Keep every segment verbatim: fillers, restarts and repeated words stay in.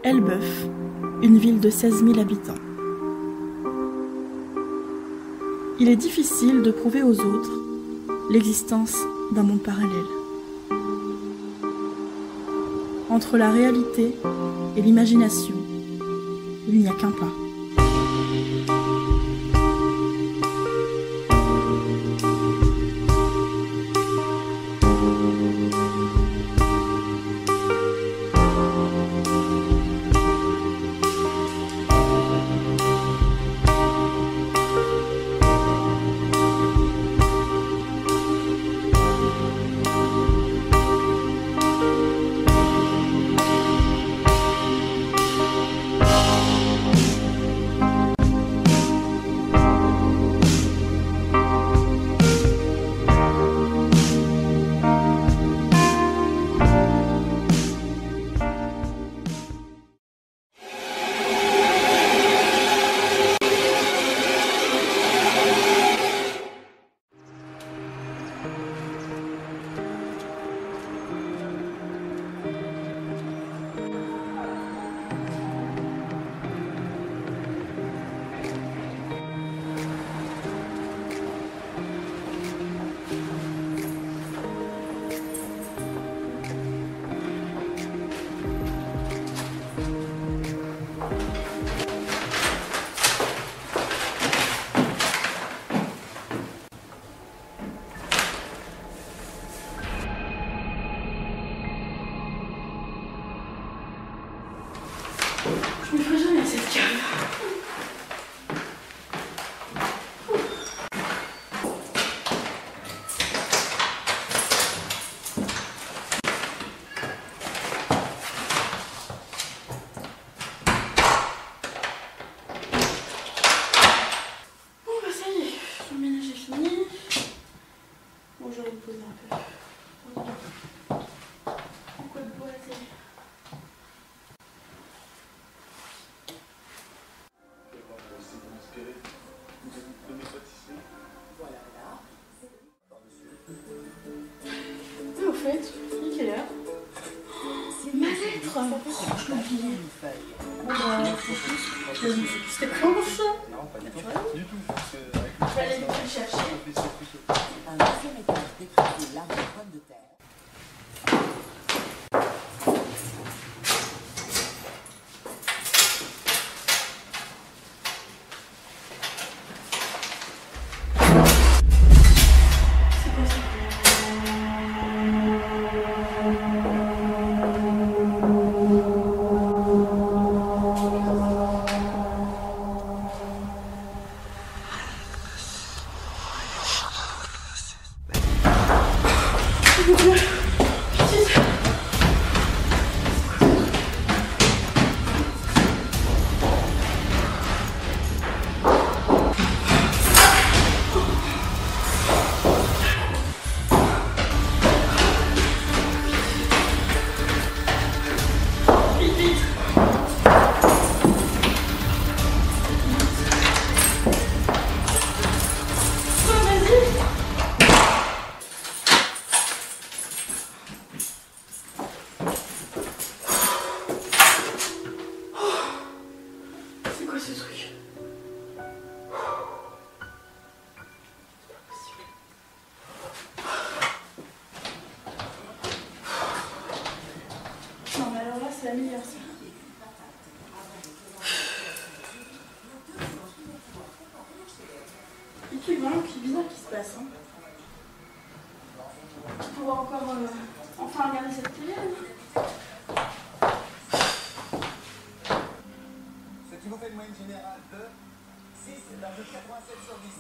Elbeuf, une ville de seize mille habitants. Il est difficile de prouver aux autres l'existence d'un monde parallèle. Entre la réalité et l'imagination, il n'y a qu'un pas. Je me ferai jamais à cette cave. Bon bah ça y est, le ménage est fini. Bon, je vais me poser un peu. Pourquoi de bois la télé? Et au fait, il est quelle heure? Ma lettre! Je l'ai oubliée. Bon bah, c'était planche. Non, pas du tout. Du tout. Je vais aller le chercher. Un deuxième étage décrit l'arbre de pommes de terre. Ce truc. Non mais alors là c'est la meilleure ça. Il fait vraiment qui bizarre qui se passe. Hein. Tu pourras encore euh, enfin regarder cette télé. Hein. Ce qui vous fait une moyenne générale de six virgule quatre-vingt-sept sur dix.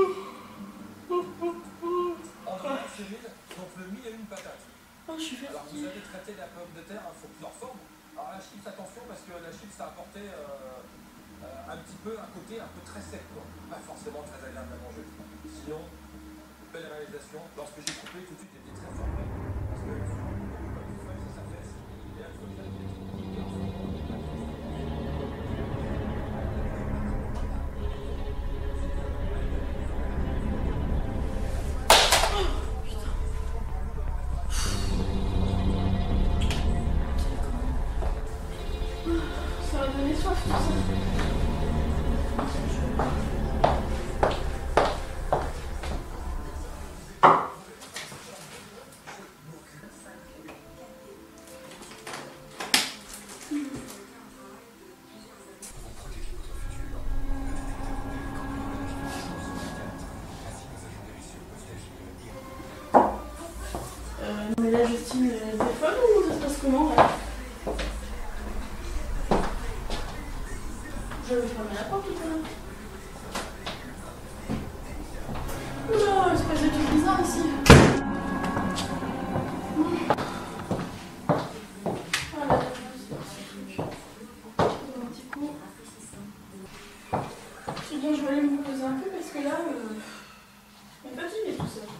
En général, c'est nul, donc le mille et une patates. Oh, je suis fatiguée. Alors vous avez traité la pomme de terre sous plusieurs formes. Alors la chips, attention parce que la chips ça apportait euh, euh, un petit peu un côté un peu très sec, quoi. Pas forcément très agréable à manger. Sinon, belle réalisation. Lorsque j'ai coupé, tout de suite j'étais très surpris. Parce que souvent, comme tu fais, ça s'affaisse. Et là, tu vois, Oh, putain. Mais là, Justine, elle téléphone ou ça se passe comment là? Je vais fermer la porte tout à l'heure. Oula, c'est pas des trucs bizarres ici. Voilà, un petit coup. C'est bien, je vais aller me reposer un peu parce que là, euh, je suis fatiguée tout ça.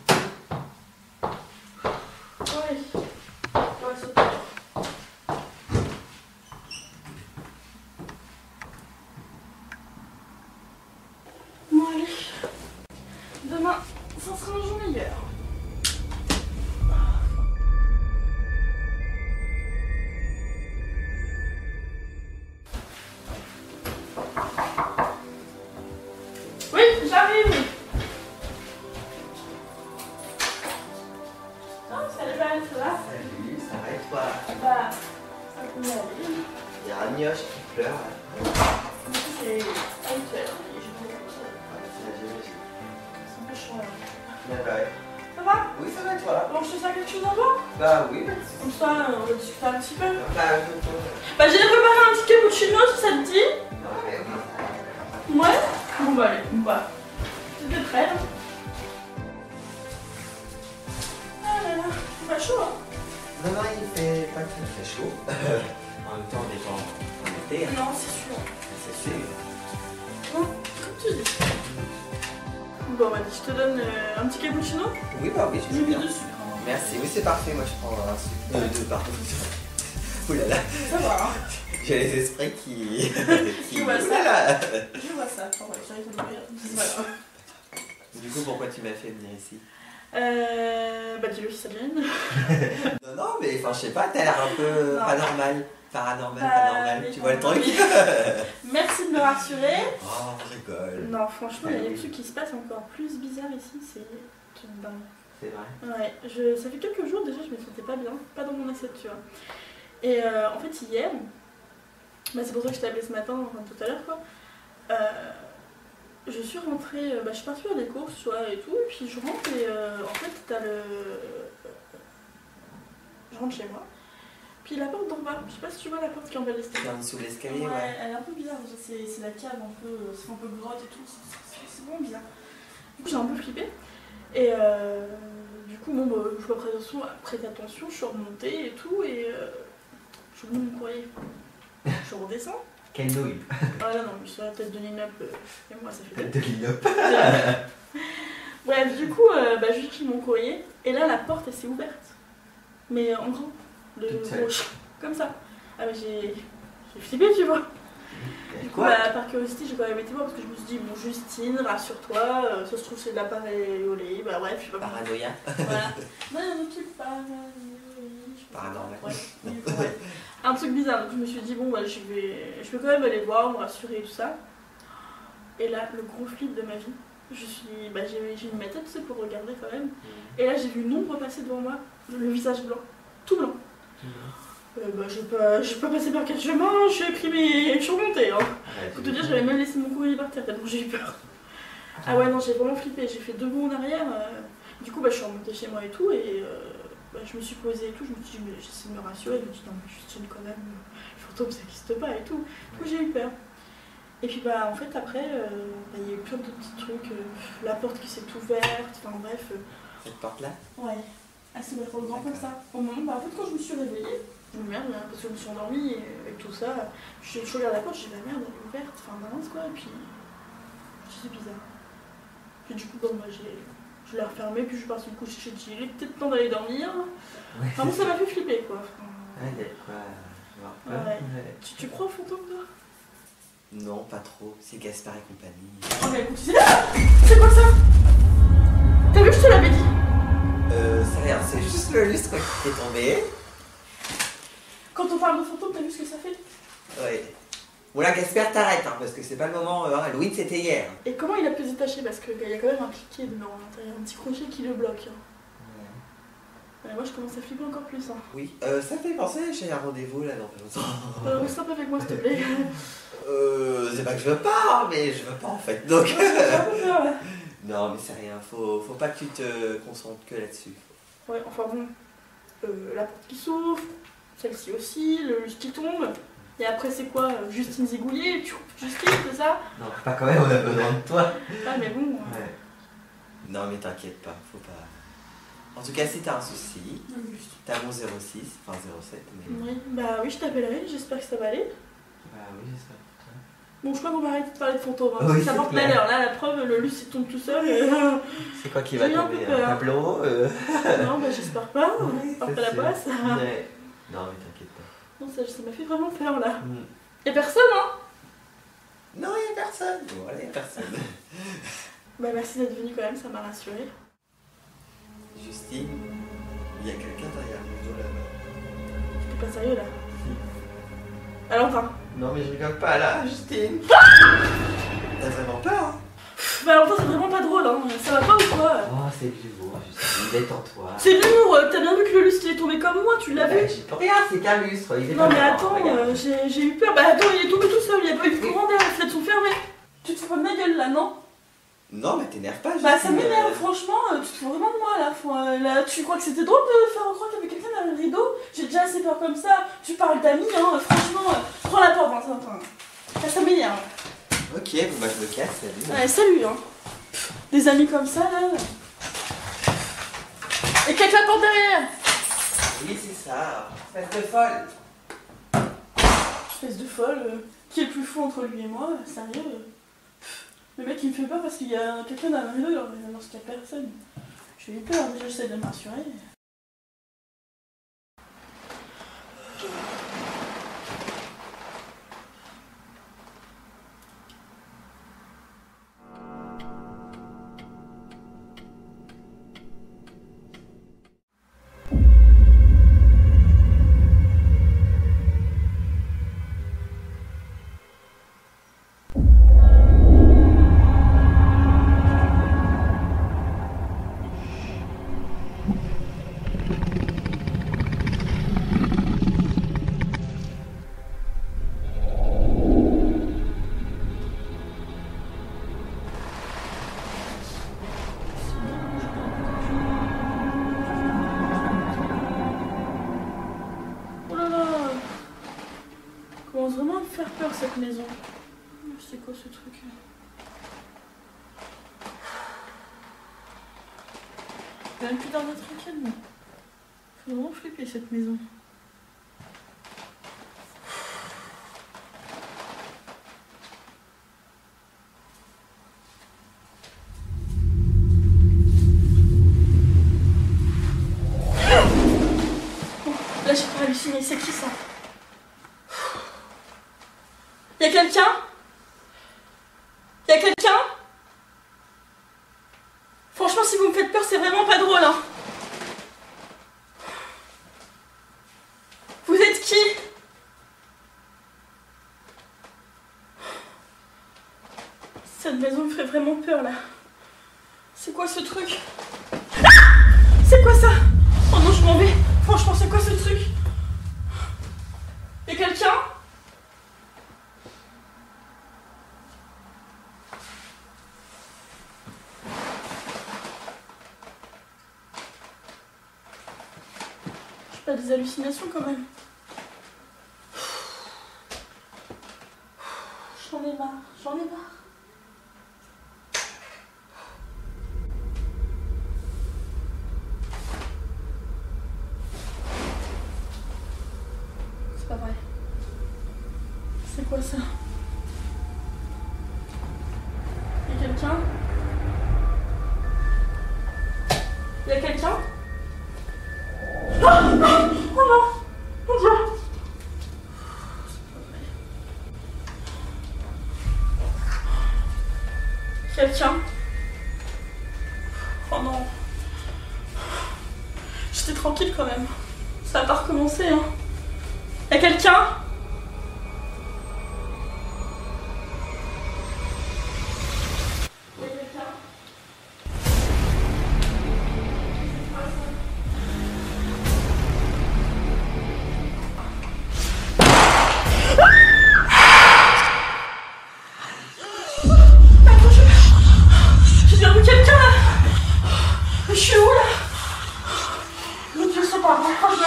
Ouais, on va sauter. Bon allez, demain, ça sera un jour meilleur. Oui, j'arrive. Ah, salut Val, ça va? Salut, ça va et toi? Bah, ça peut aller. Il y a Agnoche qui pleure. Du coup, c'est habituel. J'ai pas beaucoup ça. Ouais, c'est la géologie. C'est un peu chiant là. Bah, bah, ouais. Ça va? Oui, ça va et toi? Bon, je te sers quelque chose à boire? Bah oui, bah, Comme ça, on va discuter un petit peu. bah, je peux. Bah, j'ai préparé un petit cappuccino si ça te dit. Ouais, oui. Ouais? Bon, bah, allez, bon, bah. C'était prêt là. Ah là là, pas chaud hein? Non, non, il fait pas très très chaud. En même temps, on est en, en été, hein. Non, c'est sûr. C'est sûr. Bon, comme tu dis. Bon, bah, je te donne euh, un petit cappuccino. Oui, bah oui, je J'ai veux mis bien. de sucre. Hein. Merci, oui, c'est parfait. Moi, je prends un sucre. Euh, deux, pardon. Ouh là là. Ça va, hein? J'ai les esprits qui. qui... Tu vois ça? Ouh là là. Je vois ça. Attends, ouais, j'arrive à mourir. C'est pas grave. Du coup, pourquoi tu m'as fait venir ici? Euh. Bah, dis-le si ça te gêne. Non, non, mais enfin, je sais pas, t'as l'air un peu Non. pas normal. Paranormal, Bah, pas normal. oui, Tu vois le oui. truc? Merci de me rassurer. Oh, on rigole. Non, franchement, il y a Ah des oui. trucs qui se passent encore plus bizarres ici. C'est c'est dingue. C'est vrai. Ouais, je, ça fait quelques jours déjà, je me sentais pas bien, pas dans mon assiette, tu vois. Et euh, en fait, hier, bah, c'est pour ça que je t'ai appelé ce matin, enfin tout à l'heure, quoi. Euh, je suis rentrée, euh, bah, je suis partie faire des courses, tu vois, et tout, et puis je rentre et euh, en fait, t'as le. Je rentre chez moi. Puis la porte d'en bas, je sais pas si tu vois la porte qui est en bas de l'escalier. Dans sous l'escalier, Ouais, ouais. elle est un peu bizarre, c'est c'est la cave un peu, c'est un peu grotte et tout, c'est- c'est c'est vraiment bizarre. Du coup j'ai un peu flippé. Et euh, du coup bon bah, je prête attention, prête attention, je suis remontée et tout et euh, je monte mon courrier. Je redescends. Quelle nouille. Ah là non, mais sur la tête de Ninop, euh, et moi ça fait Tête de l'inope. Bref, du coup euh, bah, je cherche mon courrier et là la porte elle s'est ouverte. Mais en grand, de Toute seule. gauche, comme ça. Ah mais j'ai j'ai flippé tu vois. Du coup, Quoi? bah, par curiosité, j'ai quand même été voir parce que je me suis dit, bon, Justine, rassure-toi, euh, ça se trouve, c'est de l'appareil au lit. Bah, bref, je sais pas. Paranoïa. Voilà. Non, il y a un truc paranoïa. Paranormal. Ouais, oui, ouais. Un truc bizarre. Donc, je me suis dit, bon, bah, je vais, je peux quand même aller voir, me rassurer et tout ça. Et là, le gros flip de ma vie, je suis. Bah, j'ai j'ai mis ma tête, tu sais, pour regarder quand même. Et là, j'ai vu une ombre passer devant moi, le visage blanc, tout blanc. Euh, bah, je vais pas, je vais pas passer par quatre chemins, je suis pris mes. Je suis remontée, hein. Pour te dire, j'avais même laissé mon courrier par terre tellement j'ai eu peur. Ah ouais, non, j'ai vraiment flippé. J'ai fait deux bonds en arrière. euh, Du coup, bah, je suis remontée chez moi et tout. Et euh, bah, je me suis posée et tout. Je me suis dit, mais j'essaie de me rassurer. Je me dis, non, mais Justine, quand même, le fantôme, ça n'existe pas et tout. Du coup, j'ai eu peur. Et puis, bah, en fait, après, euh, bah, il y a eu plein de petits trucs. euh, La porte qui s'est ouverte. Enfin, bref. euh, Cette porte-là? Ouais. Elle s'est ouverte au grand comme ça. Au moment, bah, en fait, quand je me suis réveillée, je me dis, merde, parce que je me suis endormie et avec tout ça, je, je regarde la porte, je dis, la merde, elle est ouverte, enfin, mince quoi, et puis. C'est bizarre. Puis du coup, bon, moi, j'ai. Je l'ai refermée, puis je suis partie me coucher, j'ai dit, il est peut-être temps d'aller dormir. Ouais. Enfin, bon, ça m'a fait flipper quoi. Enfin, Ouais, il y a de quoi avoir peur. Ouais. Ouais. tu, tu crois au fantôme toi? Non, pas trop. C'est Gaspard et compagnie. Oh, mais écoute, tu sais. Ah, c'est quoi ça? T'as vu que je te l'avais dit? Euh, ça a l'air, c'est juste le lustre qui est tombé. Quand on parle de fantôme, t'as vu ce que ça fait? Ouais. Bon là, Gaspard, t'arrêtes, hein, parce que c'est pas le moment. Euh, Halloween, c'était hier. Et comment il a pu se détacher? Parce qu'il y a quand même un cliquet dedans, il y a un petit crochet qui le bloque. Hein. Ouais, moi je commence à flipper encore plus. Hein. Oui, euh, ça me fait penser, j'ai un rendez-vous là dans pas longtemps. Euh, reste un peu avec moi s'il te plaît. Euh, c'est pas que je veux pas, mais je veux pas en fait. Donc. J'ai un peu peur, ouais. Non, mais c'est rien, faut, faut pas que tu te concentres que là-dessus. Ouais, enfin bon. euh, la porte qui s'ouvre, celle-ci aussi, le lustre qui tombe. Et après, c'est quoi euh, Justine Zigouillet, tu Justine, c'est ça? Non, pas quand même, on a besoin de toi. Ah, mais bon. euh, Ouais. Non, mais t'inquiète pas, faut pas. En tout cas, si t'as un souci, t'as mon zéro six, enfin zéro sept. Mais... Oui, bah oui, je t'appellerai, j'espère que ça va aller. Bah oui, j'espère. Bon, je crois qu'on va arrêter de parler de fantômes, hein, Oui, parce que ça c'est porte clair. malheur. Là, la preuve, le lustre il tombe tout seul. euh, C'est quoi qui J'ai va eu un tomber? peu peur. Un tableau euh... Non, bah j'espère pas, Oui, j'espère c'est pas la sûr. passe. Ouais. Non, mais t'inquiète pas. Non, ça ça m'a fait vraiment peur là. Mm. Y'a personne, hein? Non, il n'y a personne. Voilà, il n'y a personne. Bah merci d'être venu quand même, ça m'a rassurée. Justine, il y a quelqu'un derrière le dos là-bas. T'es pas sérieux là? Valentin. Non, mais je rigole pas là, Justine. T'as vraiment peur, hein? Pff, Valentin, c'est vraiment pas drôle, hein. Ça va pas ou quoi? Oh, c'est de l'humour, Justine. Détends-toi. C'est de l'humour, euh, t'as bien vu que le lustre il est tombé comme moi, tu l'as vu? Bah, j'y peux rien, c'est qu'un lustre. Il est Non pas mais mort, attends, regarde. euh, j'ai j'ai eu peur. Bah attends, il est tombé tout seul, il y a pas eu de courant d'air, les fenêtres sont fermées. Tu te fous de ma gueule là, non? Non, mais t'énerve pas, Justine. Bah ça m'énerve, euh, franchement, euh, tu te fous vraiment de moi là. Faut, euh, là. Tu crois que c'était drôle de faire croire qu'il y avait quelqu'un derrière le rideau? J'ai déjà assez peur comme ça. Tu parles d'amis, hein, franchement, euh, prends la porte, hein, ça, enfin, là, ça m'énerve. Ok, bon bah je me casse, salut. Ouais, salut, hein. Des amis comme ça là. Et claque la porte derrière. Oui, c'est ça. Espèce de folle. Espèce de folle. euh, qui est le plus fou entre lui et moi? Sérieux? euh. Le mec il me fait peur parce qu'il y a quelqu'un derrière le rideau alors qu'il n'y a personne. J'ai eu peur, déjà j'essaie de me rassurer. Oh là là! Commence vraiment à me faire peur cette maison. C'est quoi ce truc? J'ai même plus dormir tranquillement. Faut vraiment flipper cette maison. Bon, là j'ai pas halluciné, c'est qui ça? Y'a quelqu'un? Y'a quelqu'un? Franchement, si vous me faites peur, c'est vraiment pas drôle, hein. Vous êtes qui? Cette maison me ferait vraiment peur, là. C'est quoi ce truc? Ah! C'est quoi ça? Oh non, je m'en vais. Franchement, c'est quoi ce truc? Y'a quelqu'un? Pas des hallucinations quand même. J'en ai marre, j'en ai marre. C'est pas vrai. C'est quoi ça? Y'a quelqu'un? Y'a quelqu'un? Oh, oh non! Mon Dieu! Quelqu'un? Oh non! J'étais tranquille quand même. Ça va pas recommencer, hein. Y'a quelqu'un? Y'a quelqu'un? J'ai bien vu quelqu'un là. Je suis où là? Mon Dieu, c'est pas vrai.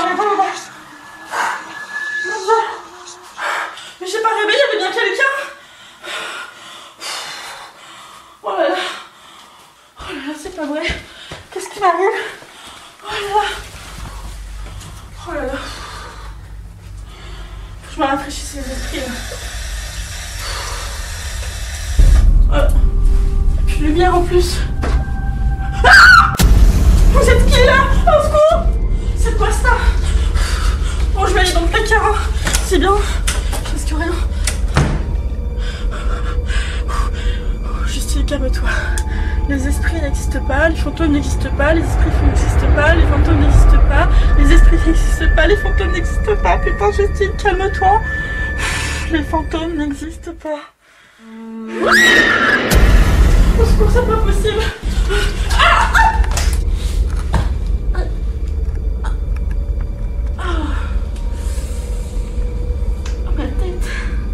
c'est pas vrai. Qu'est-ce qui m'arrive? Oh là là. Oh là là. Faut que je me rafraîchisse les esprits là. Oh. Puis lumière en plus. Ah, vous êtes qui là? Au secours! C'est quoi ça? Bon, je vais aller dans le placard. C'est bien. Je risque rien. Justine, calme-toi. Les esprits n'existent pas, les fantômes n'existent pas, les esprits n'existent pas, les fantômes n'existent pas, les esprits n'existent pas, les fantômes n'existent pas. Putain, Justine, calme-toi. Les fantômes n'existent pas. Au secours, c'est pas possible. Ah, ah, ma tête.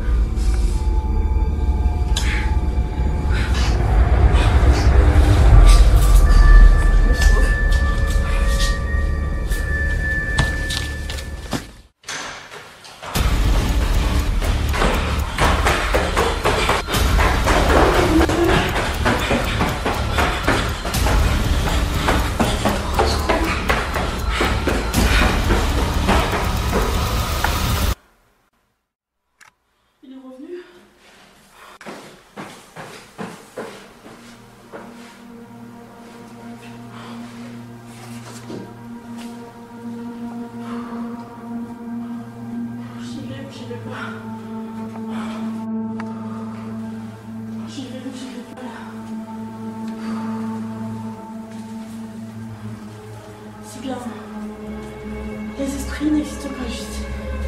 Il est revenu. J'y vais ou j'y vais pas. J'y vais ou j'y vais pas là. C'est bien. Les esprits n'existent pas, Justine.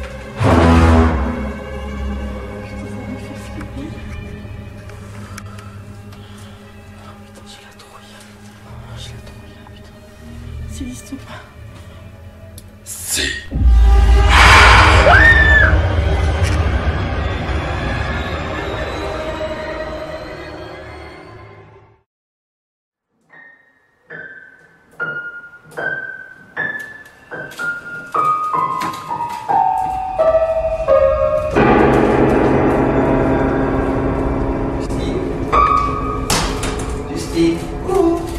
Putain, ça me fait flipper. Oh putain, j'ai la trouille. Oh, j'ai la trouille, putain. Ça n'existe pas. Si. Justine. Justine. Coucou.